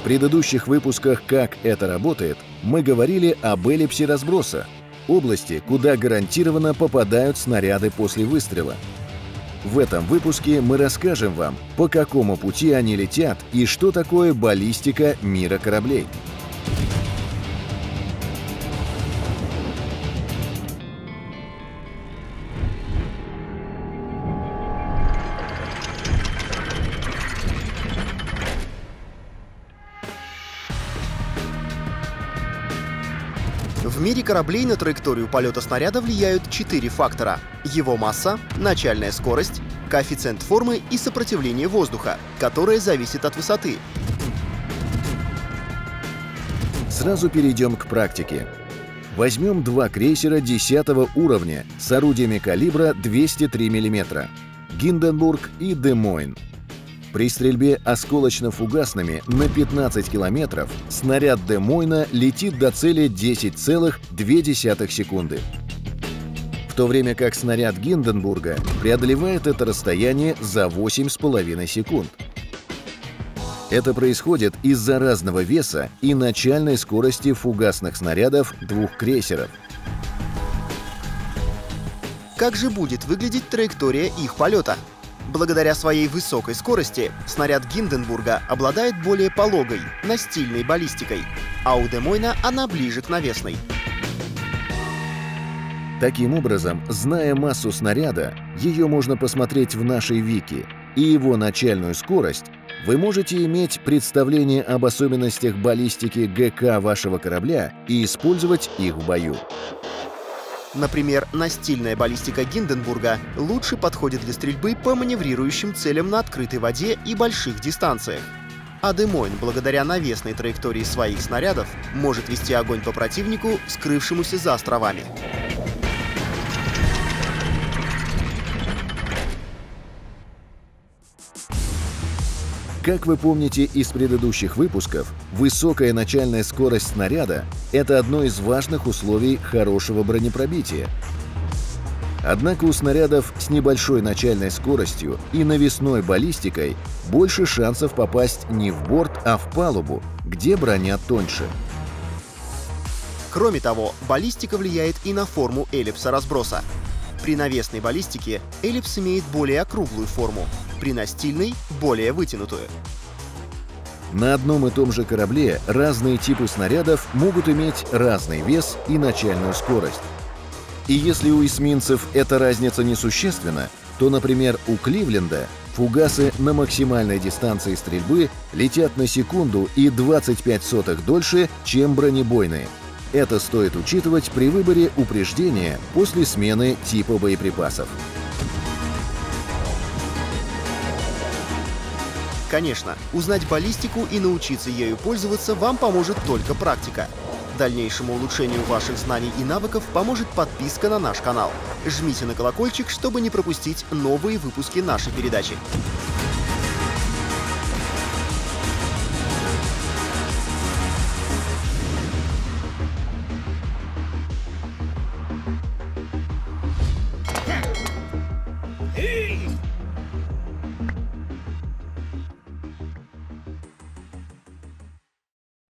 предыдущих выпусках «Как это работает» мы говорили об эллипсе разброса, области, куда гарантированно попадают снаряды после выстрела. В этом выпуске мы расскажем вам, по какому пути они летят и что такое баллистика мира кораблей. В мире кораблей на траекторию полета снаряда влияют 4 фактора: его масса, начальная скорость, коэффициент формы и сопротивление воздуха, которое зависит от высоты. Сразу перейдем к практике. Возьмем два крейсера 10 уровня с орудиями калибра 203 мм — Гинденбург и Де Мойн. При стрельбе осколочно-фугасными на 15 километров снаряд Де Мойна летит до цели 10,2 секунды. В то время как снаряд Гинденбурга преодолевает это расстояние за 8,5 секунд. Это происходит из-за разного веса и начальной скорости фугасных снарядов двух крейсеров. Как же будет выглядеть траектория их полета? Благодаря своей высокой скорости снаряд Гинденбурга обладает более пологой, настильной баллистикой, а у Де Мойна она ближе к навесной. Таким образом, зная массу снаряда, ее можно посмотреть в нашей вики, и его начальную скорость, вы можете иметь представление об особенностях баллистики ГК вашего корабля и использовать их в бою. Например, настильная баллистика Гинденбурга лучше подходит для стрельбы по маневрирующим целям на открытой воде и больших дистанциях. А Де Мойн, благодаря навесной траектории своих снарядов, может вести огонь по противнику, скрывшемуся за островами. Как вы помните из предыдущих выпусков, высокая начальная скорость снаряда – это одно из важных условий хорошего бронепробития. Однако у снарядов с небольшой начальной скоростью и навесной баллистикой больше шансов попасть не в борт, а в палубу, где броня тоньше. Кроме того, баллистика влияет и на форму эллипса разброса. При навесной баллистике эллипс имеет более округлую форму, при настильной — более вытянутую. На одном и том же корабле разные типы снарядов могут иметь разный вес и начальную скорость. И если у эсминцев эта разница несущественна, то, например, у Кливленда фугасы на максимальной дистанции стрельбы летят на секунду и 25 сотых дольше, чем бронебойные. Это стоит учитывать при выборе упреждения после смены типа боеприпасов. Конечно, узнать баллистику и научиться ею пользоваться вам поможет только практика. Дальнейшему улучшению ваших знаний и навыков поможет подписка на наш канал. Жмите на колокольчик, чтобы не пропустить новые выпуски нашей передачи.